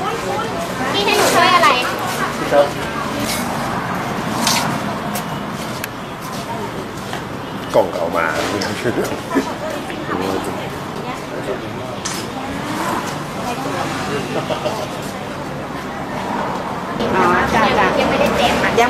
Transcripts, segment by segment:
พี่ให้หนูช่วยอะไรครับกล่องเอามาไม่รู้ชื่ออ๋อจ้ายังไม่ได้แจกยัง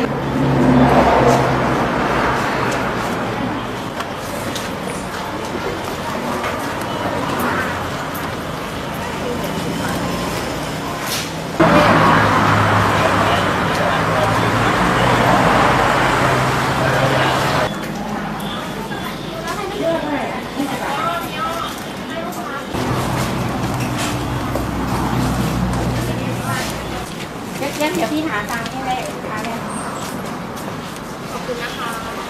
เดี๋ยวพี่หาตังค์ให้ได้ค่ะแม่ขอบคุณนะคะ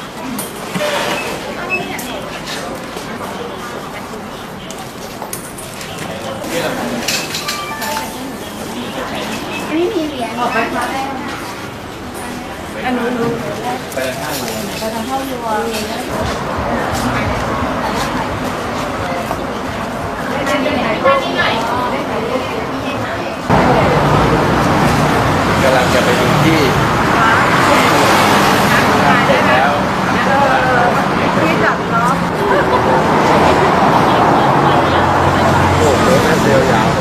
ไม่มีเหรียญออกไปค่ะอันนู้นไปทางเข้าอยู่กำลังจะไปดูที่เสร็จแล้วที่จับเนาะโอ้โหนั่นเดียวยาว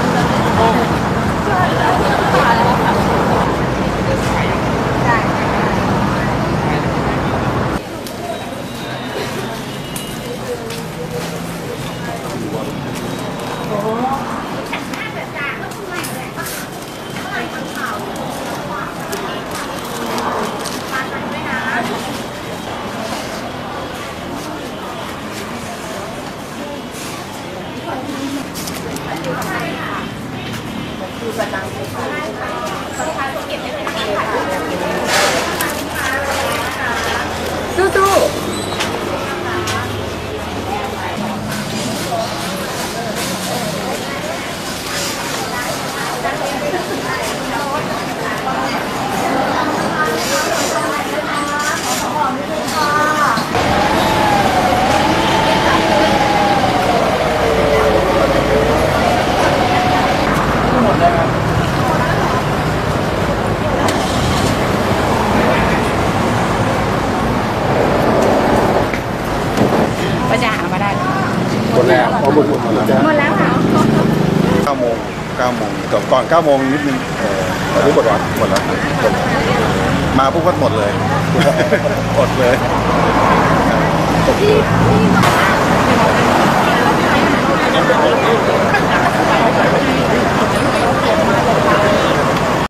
สู้ก็จะหามาได้หมดแล้วหมดแล้วค่ะ 9 โมงก่อน9 โมงนิดนึงตอนนี้หมดแล้วมาปุ๊บก็หมดเลยหมดเลยพ